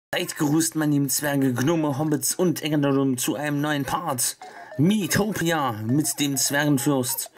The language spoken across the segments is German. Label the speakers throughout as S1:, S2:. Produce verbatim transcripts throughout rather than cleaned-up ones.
S1: Seid gegrüßt, meine lieben Zwerge, Gnome, Hobbits und Engeln zu einem neuen Part. Miitopia mit dem Zwergenfürst.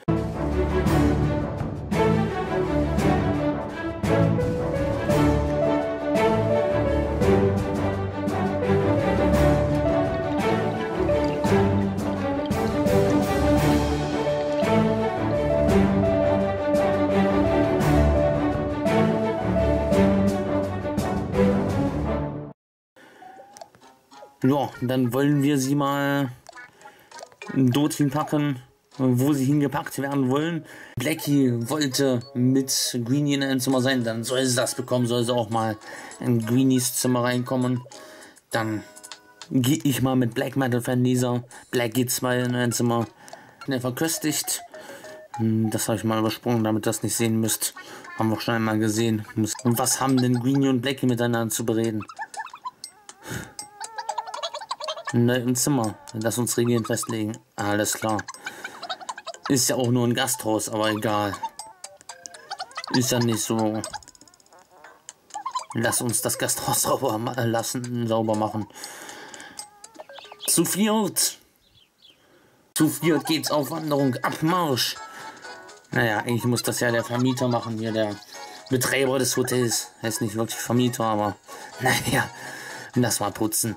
S1: Ja, dann wollen wir sie mal dorthin packen, wo sie hingepackt werden wollen. Blackie wollte mit Greenie in einem Zimmer sein, dann soll sie das bekommen, soll sie auch mal in Greenies Zimmer reinkommen. Dann gehe ich mal mit Black Metal Fan Lisa, Blackie zwei in ein Zimmer, schnell verköstigt. Das habe ich mal übersprungen, damit ihr das nicht sehen müsst. Haben wir schon einmal gesehen. Und was haben denn Greenie und Blackie miteinander zu bereden? Ne, im Zimmer. Lass uns Regeln festlegen. Alles klar. Ist ja auch nur ein Gasthaus, aber egal. Ist ja nicht so. Lass uns das Gasthaus sauber ma lassen, sauber machen. Zu viert. Zu viert geht's auf Wanderung. Abmarsch. Naja, eigentlich muss das ja der Vermieter machen hier, der Betreiber des Hotels. Er ist nicht wirklich Vermieter, aber naja, lass mal putzen.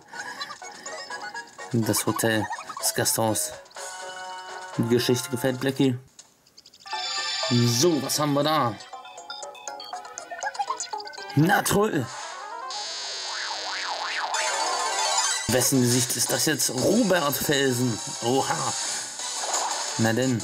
S1: Das Hotel, das Gasthaus. Die Geschichte gefällt Blackie. So, was haben wir da? Na toll! Wessen Gesicht ist das jetzt? Robert Felsen. Oha. Na denn.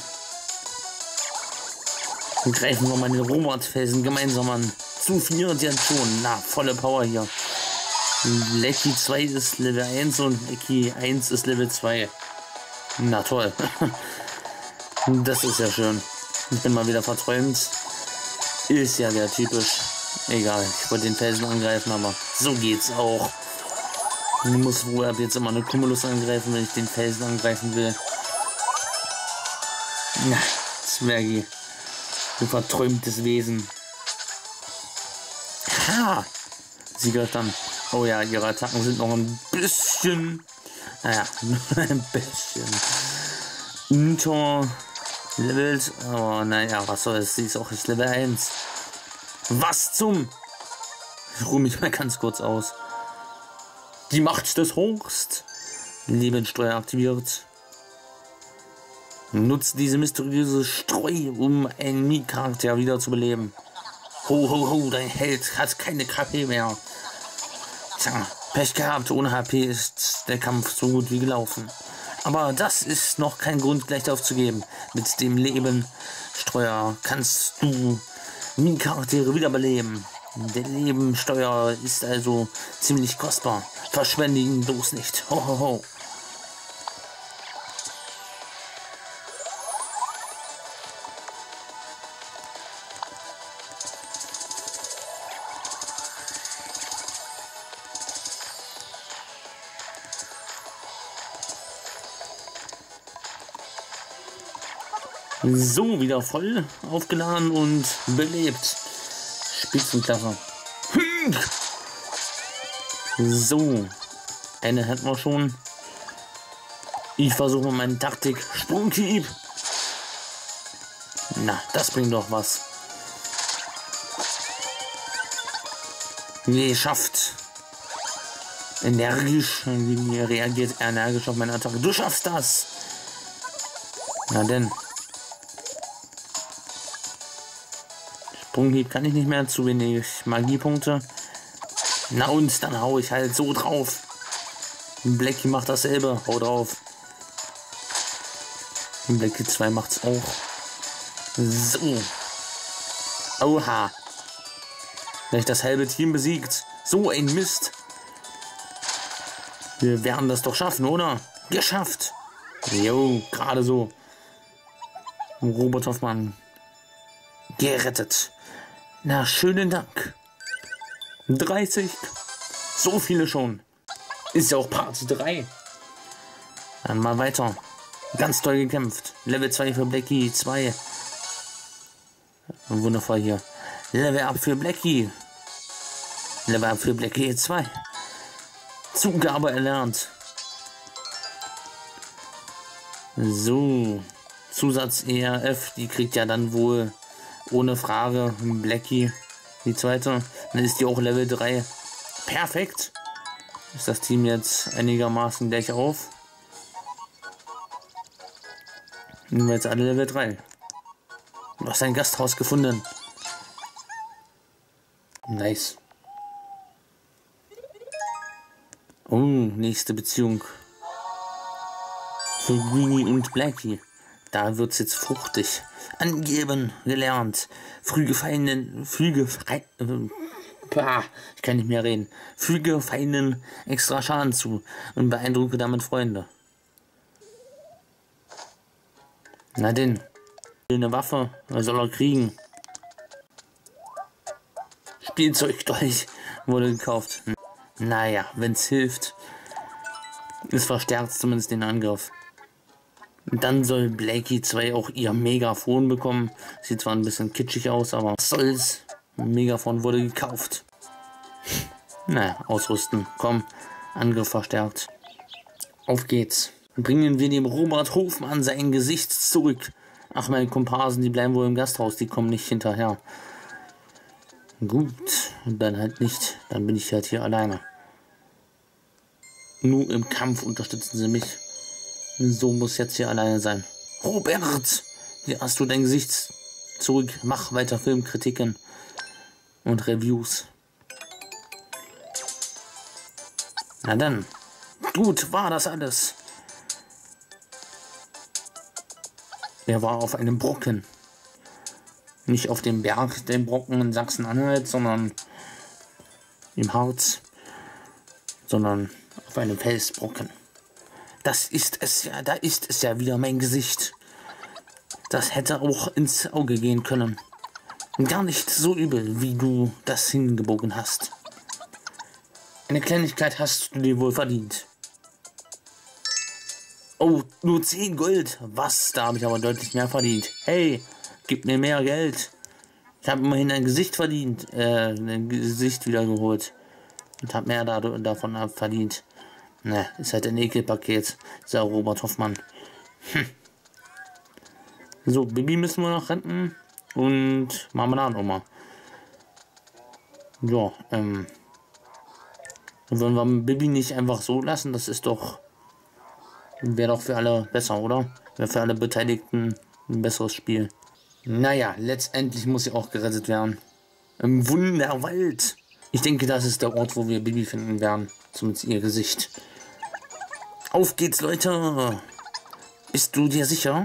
S1: Dann greifen wir mal den Robert Felsen gemeinsam an. Zu viert jetzt schon. Na, volle Power hier. Blackie zwei ist Level eins und Blackie eins ist Level zwei. Na toll. Das ist ja schön. Ich bin mal wieder verträumt. Ist ja sehr typisch. Egal, ich wollte den Felsen angreifen, aber so geht's auch. Ich muss wohl ab jetzt immer eine Cumulus angreifen, wenn ich den Felsen angreifen will. Na, Zwergi. Du verträumtes Wesen. Ha! Sie gehört dann. Oh ja, ihre Attacken sind noch ein bisschen, naja, ein bisschen unterlevelt, aber naja, was soll's, sie ist auch das Level eins. Was zum? Ich ruhe mich mal ganz kurz aus. Die Macht des Horst. Lebenssteuer aktiviert. Nutzt diese mysteriöse Streu, um einen Mii-Charakter wieder zu beleben. Ho, ho, ho, dein Held hat keine K P mehr. Tja, Pech gehabt, ohne H P ist der Kampf so gut wie gelaufen. Aber das ist noch kein Grund, gleich aufzugeben. Mit dem Lebensteuer kannst du Mii-Charaktere wiederbeleben. Der Lebensteuer ist also ziemlich kostbar. Verschwende ihn bloß nicht. Ho, ho, ho. So, wieder voll aufgeladen und belebt. Spitzenklasse. So, eine hätten wir schon. Ich versuche meine Taktik. Sprunghieb. Na, das bringt doch was. Geschafft. Energisch. Reagiert energisch auf meine Attacke. Du schaffst das. Na denn. Sprunghieb kann ich nicht mehr, zu wenig Magiepunkte. Na und dann hau ich halt so drauf. Blackie macht dasselbe, hau drauf. Blackie zwei macht's auch. So. Oha. Gleich das halbe Team besiegt. So ein Mist. Wir werden das doch schaffen, oder? Geschafft. Jo, gerade so. Robert Hoffmann. Gerettet. Na, schönen Dank. dreißig. So viele schon. Ist ja auch Part drei. Dann mal weiter. Ganz toll gekämpft. Level zwei für Blackie zwei. Wundervoll hier. Level up für Blackie. Level up für Blackie zwei. Zugabe erlernt. So, Zusatz E R F, die kriegt ja dann wohl ohne Frage Blackie, die zweite. Dann ist die auch Level drei. Perfekt. Ist das Team jetzt einigermaßen gleich auf? Nehmen wir jetzt alle Level drei. Du hast ein Gasthaus gefunden. Nice. Oh, nächste Beziehung. Für Greenie und Blackie. Da wird's jetzt fruchtig. Angeben gelernt. Füge Feinden, füge frei, äh, bah, ich kann nicht mehr reden. Füge Feinden extra Schaden zu und beeindrucke damit Freunde. Na denn, eine Waffe, was soll er kriegen? Spielzeugdolch wurde gekauft. Naja, wenn's hilft. Es verstärkt zumindest den Angriff. Dann soll Blackie zwei auch ihr Megafon bekommen. Sieht zwar ein bisschen kitschig aus, aber was soll's? Megafon wurde gekauft. Naja, ausrüsten. Komm, Angriff verstärkt. Auf geht's. Bringen wir dem Robert Hofmann sein Gesicht zurück. Ach, meine Komparsen, die bleiben wohl im Gasthaus, die kommen nicht hinterher. Gut, dann halt nicht. Dann bin ich halt hier alleine. Nur im Kampf unterstützen sie mich. So muss jetzt hier alleine sein. Robert, hier hast du dein Gesicht zurück. Mach weiter Filmkritiken und Reviews. Na dann. Gut, war das alles. Er war auf einem Brocken. Nicht auf dem Berg, den Brocken in Sachsen-Anhalt, sondern im Harz, sondern auf einem Felsbrocken. Das ist es ja, da ist es ja wieder mein Gesicht. Das hätte auch ins Auge gehen können. Gar nicht so übel, wie du das hingebogen hast. Eine Kleinigkeit hast du dir wohl verdient. Oh, nur zehn Gold. Was? Da habe ich aber deutlich mehr verdient. Hey, gib mir mehr Geld. Ich habe immerhin ein Gesicht verdient. Äh, ein Gesicht wiedergeholt. Und habe mehr da, davon verdient. Ne, ist halt ein Ekelpaket. Ist ja Robert Hoffmann. Hm. So, Bibi müssen wir noch retten. Und Marmeladenoma. Ja, ähm. Wollen wir Bibi nicht einfach so lassen? Das ist doch. Wäre doch für alle besser, oder? Wäre für alle Beteiligten ein besseres Spiel. Naja, letztendlich muss sie auch gerettet werden. Im Wunderwald. Ich denke, das ist der Ort, wo wir Bibi finden werden. Zumindest ihr Gesicht. Auf geht's, Leute. Bist du dir sicher?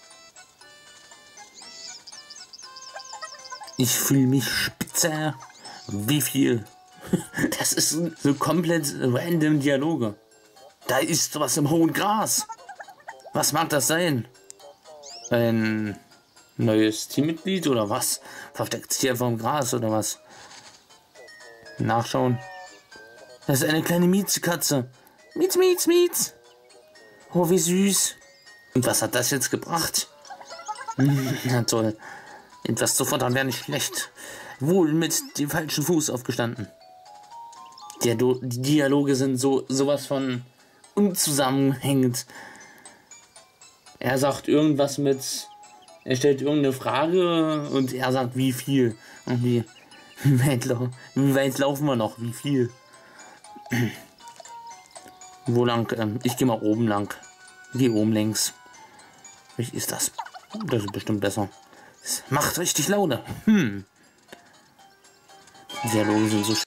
S1: Ich fühle mich spitze. Wie viel? Das ist so komplett random Dialoge. Da ist was im hohen Gras. Was mag das sein? Ein neues Teammitglied oder was? Versteckt sich einfach im Gras oder was? Nachschauen. Das ist eine kleine Miezekatze. Miez, Miez, Miez. Oh, wie süß. Und was hat das jetzt gebracht? Hm, na toll. Etwas zu futtern wäre nicht schlecht. Wohl mit dem falschen Fuß aufgestanden. Die, die Dialoge sind so sowas von unzusammenhängend. Er sagt irgendwas mit, er stellt irgendeine Frage und er sagt wie viel. Und wie, wie, weit, wie weit laufen wir noch? Wie viel? Wo lang? Ähm, ich gehe mal oben lang. Geh oben längs. Wie ist das? Das ist bestimmt besser. Das macht richtig Laune. Hm. Die Dialoge sind so.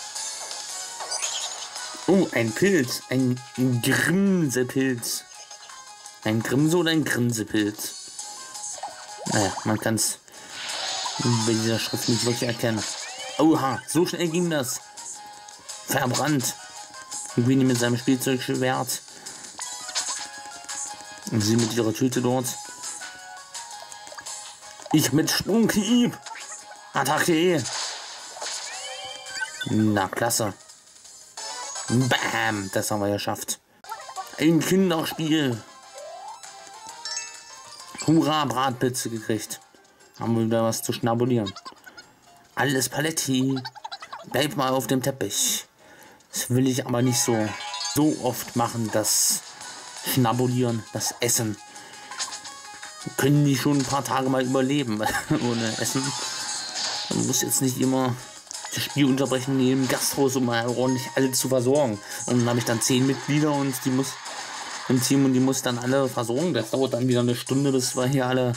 S1: Oh, ein Pilz. Ein Grimsepilz. Ein Grimse oder ein Grinsepilz? Naja, man kann es bei dieser Schrift nicht wirklich erkennen. Oha, so schnell ging das. Verbrannt. Greenie mit seinem Spielzeugschwert. Und sie mit ihrer Tüte dort. Ich mit Sprunghieb. Attacke. Na, klasse. Bam, das haben wir geschafft. Ein Kinderspiel. Hurra, Bratpizze gekriegt. Haben wir wieder was zu schnabulieren. Alles Paletti. Bleib mal auf dem Teppich. Das will ich aber nicht so. so oft machen, das Schnabulieren, das Essen. Können die schon ein paar Tage mal überleben ohne Essen. Man muss jetzt nicht immer das Spiel unterbrechen in jedem Gasthaus, um mal ordentlich alle zu versorgen. Und dann habe ich dann zehn Mitglieder und die muss im Team und die muss dann alle versorgen. Das dauert dann wieder eine Stunde, bis wir hier alle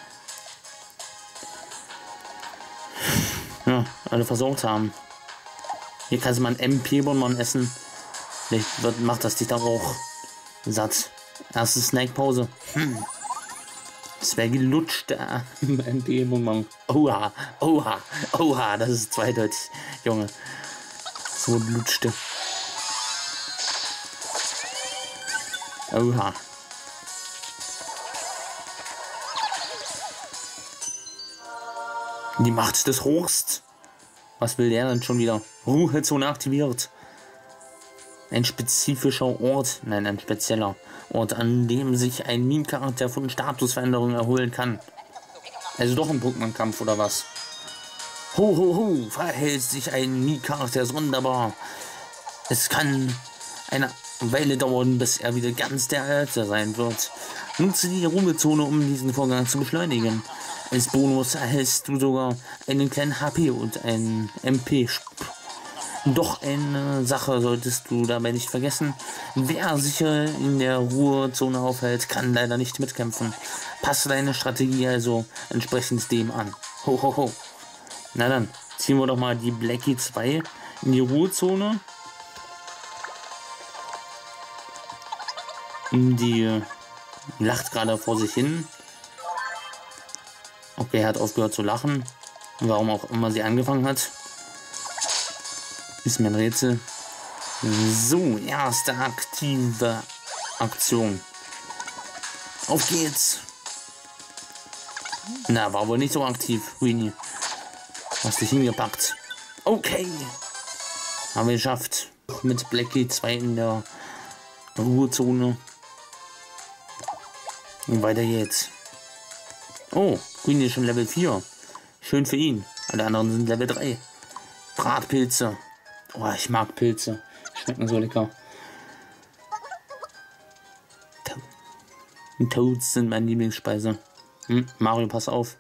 S1: ja, alle versorgt haben. Hier kannst du mal einen M P-Bonbon essen. Vielleicht wird, macht das dich dann auch satt. Erste Snackpause. Hm. Das wäre gelutscht, der M P-Bonbon. Oha, oha, oha, das ist zweideutig, Junge. So lutschte. Oha. Die Macht des Horst. Was will der denn schon wieder? Ruhezone aktiviert. Ein spezifischer Ort, nein, ein spezieller Ort, an dem sich ein Meme-Charakter von Statusveränderungen erholen kann. Also doch ein Pokémon-Kampf oder was? Ho, ho, ho, verhält sich ein Meme-Charakter sonderbar. Es kann eine Weile dauern, bis er wieder ganz der Alte sein wird. Nutze die Ruhezone, um diesen Vorgang zu beschleunigen. Als Bonus erhältst du sogar einen kleinen H P und einen M P. Doch eine Sache solltest du dabei nicht vergessen. Wer sich in der Ruhezone aufhält, kann leider nicht mitkämpfen. Passe deine Strategie also entsprechend dem an. Ho, ho, ho. Na dann, ziehen wir doch mal die Blackie zwei in die Ruhezone. Die lacht gerade vor sich hin. Okay, er hat aufgehört zu lachen. Warum auch immer sie angefangen hat. Ist mir ein Rätsel. So, erste aktive Aktion. Auf geht's. Na, war wohl nicht so aktiv, Greenie. Hast dich hingepackt. Okay. Haben wir geschafft. Mit Blackie zwei in der Ruhezone. Und weiter geht's. Oh, Greenie ist schon Level vier. Schön für ihn. Alle anderen sind Level drei. Bratpilze. Oh, ich mag Pilze. Schmecken so lecker. To Toads sind meine Lieblingsspeise. Hm, Mario, pass auf.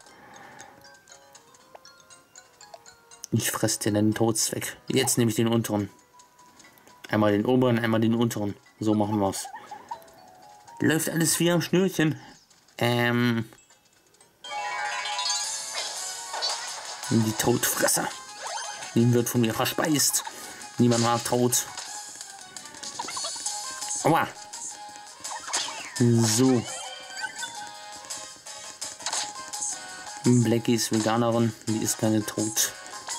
S1: Ich fress dir deinen Toads weg. Jetzt nehme ich den unteren. Einmal den oberen, einmal den unteren. So machen wir's. Läuft alles wie am Schnürchen. Ähm. Die Todfresser. Die wird von mir verspeist. Niemand mag Tod. Aua. So. Blackie ist Veganerin. Die ist keine Tod.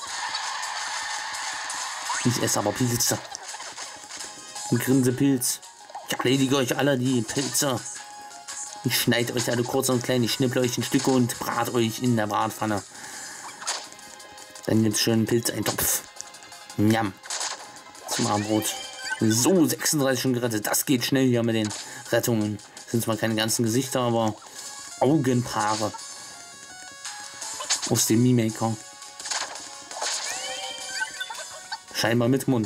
S1: Ich esse aber Pilze. Grinsepilz. Ich erledige euch alle die Pilze. Ich schneide euch alle kurz und klein. Ich schnipple euch in Stücke und brate euch in der Bratpfanne. Dann gibt's schön Pilzeintopf. Njam. Zum Abendbrot. So, sechsunddreißig schon gerettet. Das geht schnell hier mit den Rettungen. Das sind zwar keine ganzen Gesichter, aber Augenpaare. Aus dem Mii-Maker. Scheinbar mit Mund.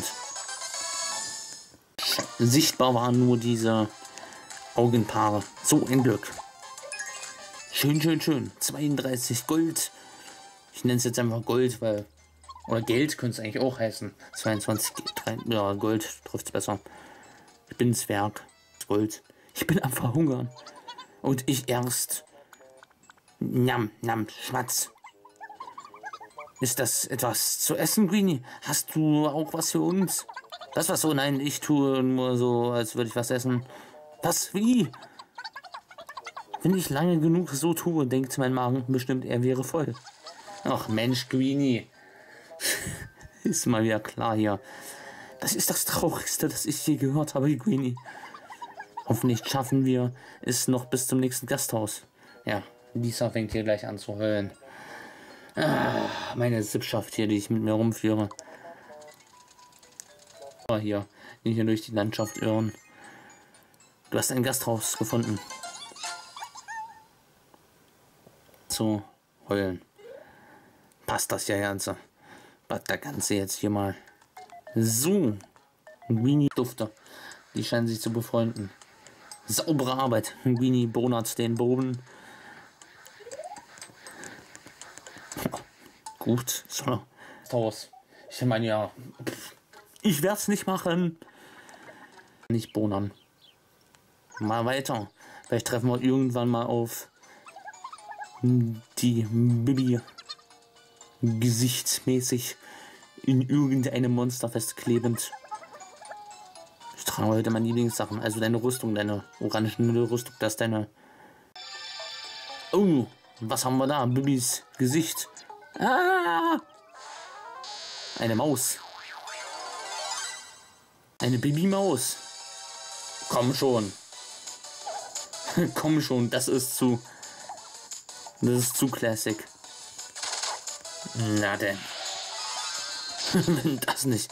S1: Sichtbar waren nur diese Augenpaare. So ein Glück. Schön, schön, schön. zweiunddreißig Gold. Ich nenne es jetzt einfach Gold, weil... Oder Geld könnte es eigentlich auch heißen. zweiundzwanzig, drei, ja, Gold trifft es besser. Ich bin ein Zwerg. Gold. Ich bin am Verhungern. Und ich erst. Njam, njam, Schmatz. Ist das etwas zu essen, Greenie? Hast du auch was für uns? Das was so? Nein, ich tue nur so, als würde ich was essen. Was? Wie? Wenn ich lange genug so tue, denkt mein Magen bestimmt, er wäre voll. Ach Mensch, Greenie. Ist mal wieder klar hier. Das ist das Traurigste, das ich je gehört habe, Greenie. Hoffentlich schaffen wir es noch bis zum nächsten Gasthaus. Ja, Lisa fängt hier gleich an zu heulen. Ah, meine Sippschaft hier, die ich mit mir rumführe. Hier, hier durch die Landschaft irren. Du hast ein Gasthaus gefunden. Zu heulen. Passt das ja Ganze. Was der Ganze jetzt hier mal. So. Mini Dufte. Die scheinen sich zu befreunden. Saubere Arbeit. Greenie bonert den Boden. Gut, so. Aus. Ich meine ja, ich werde es nicht machen. Nicht bonern. Mal weiter. Vielleicht treffen wir irgendwann mal auf die Bibi gesichtsmäßig in irgendeinem Monster festklebend. Ich trage heute meine Lieblingssachen. Also deine Rüstung, deine orangene Rüstung, das ist deine... Oh, was haben wir da? Bibis Gesicht. Ah! Eine Maus. Eine Babymaus. Komm schon. Komm schon, das ist zu... Das ist zu classic. Na denn. Wenn das nicht...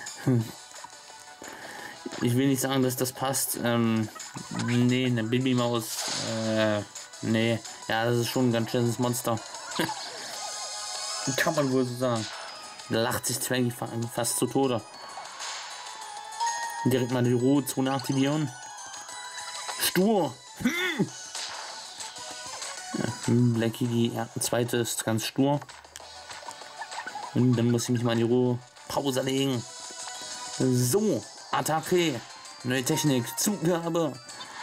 S1: Ich will nicht sagen, dass das passt. Ähm, nee, eine Babymaus. Äh, nee. Ja, das ist schon ein ganz schönes Monster. Kann man wohl so sagen. Da lacht sich Twaggy fast zu Tode. Direkt mal die Ruhezone aktivieren. Stur. Hm. Ja, Blackie, die zweite ist ganz stur. Und dann muss ich mich mal in die Ruhepause legen. So, Attacke. Neue Technik. Zugabe.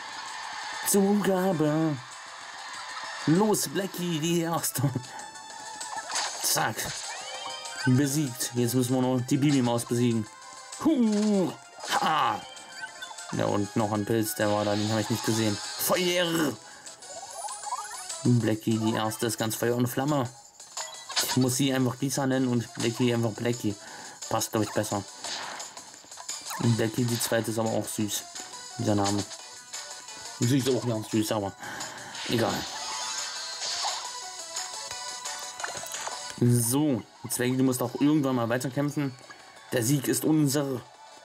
S1: Zugabe. Los, Blackie, die erste. Zack. Besiegt. Jetzt müssen wir noch die Babymaus besiegen. Huh. Ha. Ja, und noch ein Pilz, der war da, den habe ich nicht gesehen. Feuer! Blackie, die erste ist ganz Feuer und Flamme. Ich muss sie einfach Lisa nennen und Blackie einfach Blackie. Passt, glaube ich, besser. Und Blackie, die zweite, ist aber auch süß. Dieser Name. Sie ist auch ganz süß, aber egal. So, Zwecki, du musst auch irgendwann mal weiterkämpfen. Der Sieg ist unser.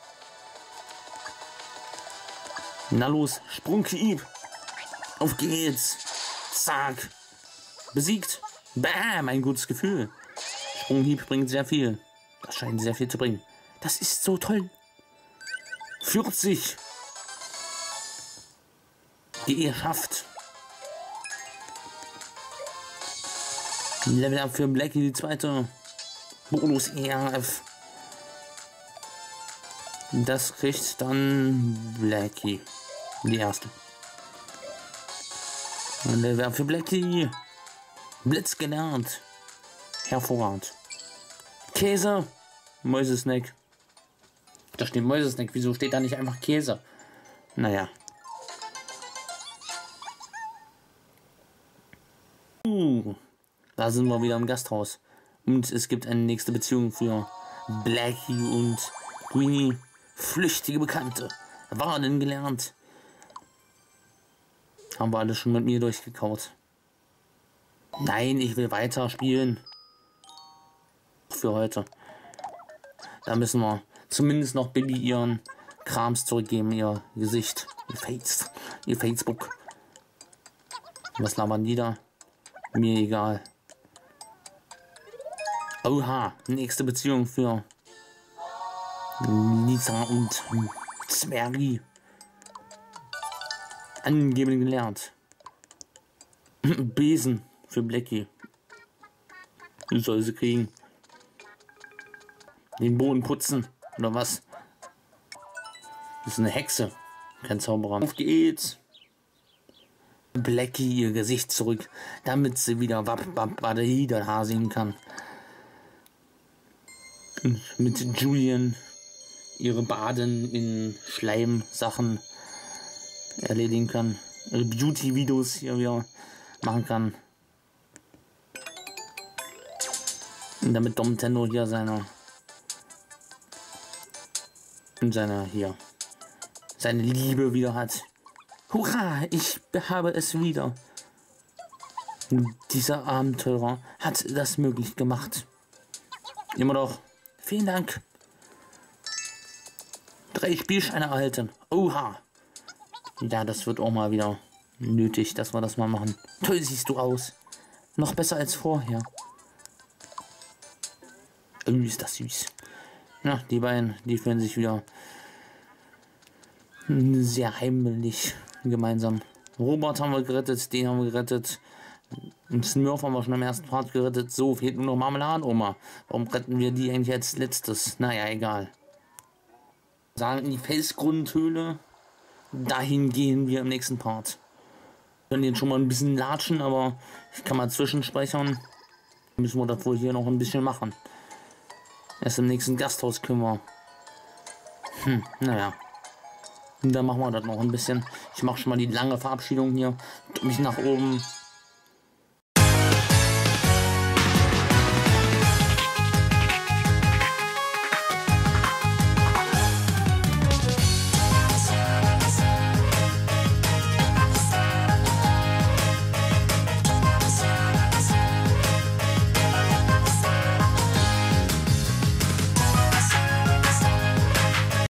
S1: Na los, Sprunghieb. Auf geht's. Zack. Besiegt. Bam, ein gutes Gefühl. Sprunghieb bringt sehr viel. Das scheint sehr viel zu bringen. Das ist so toll. vierzig. Geschafft. Level up für Blackie, die zweite. Bonus E R F. Das kriegt dann Blackie. Die erste. Level up für Blackie. Blitz gelernt. Hervorragend. Käse. Mäusesnack. Da steht Mäusesnack. Wieso steht da nicht einfach Käse? Naja. Uh, da sind wir wieder im Gasthaus. Und es gibt eine nächste Beziehung für Blackie und Greenie. Flüchtige Bekannte. Warnen gelernt. Haben wir alle schon mit mir durchgekaut. Nein, ich will weiter spielen. Für heute. Da müssen wir zumindest noch Bibi ihren Krams zurückgeben. Ihr Gesicht. Ihr Face. Ihr Facebook. Was labern die da? Mir egal. Oha. Nächste Beziehung für Lisa und Zwergi. Angeben gelernt. Besen für Blackie. Soll sie kriegen. Den Boden putzen. Oder was? Das ist eine Hexe. Kein Zauberer. Auf geht's. Blackie ihr Gesicht zurück, damit sie wieder Wap Wap Badahida sehen kann. Und mit Julian ihre Baden in Schleimsachen erledigen kann. Ihre Beauty-Videos hier wieder machen kann. Und damit Dom Nintendo hier seine und seine hier seine Liebe wieder hat. Hurra, ich habe es wieder. Dieser Abenteurer hat das möglich gemacht. Immer noch. Vielen Dank. Drei Spielscheine erhalten. Oha. Ja, das wird auch mal wieder nötig, dass wir das mal machen. Toll siehst du aus. Noch besser als vorher. Irgendwie ist das süß. Ja, die beiden, die fühlen sich wieder Sehr heimlich gemeinsam. Robert haben wir gerettet, den haben wir gerettet. Und Smurf haben wir schon im ersten Part gerettet. So, fehlt nur noch Marmeladenoma. Warum retten wir die eigentlich als letztes? Naja, egal. Sagen in die Felsgrundhöhle. Dahin gehen wir im nächsten Part. Wir können jetzt schon mal ein bisschen latschen, aber ich kann mal zwischenspeichern. Müssen wir das wohl hier noch ein bisschen machen. Erst im nächsten Gasthaus können wir. Hm, naja. Und dann machen wir das noch ein bisschen. Ich mache schon mal die lange Verabschiedung hier. Mich nach oben.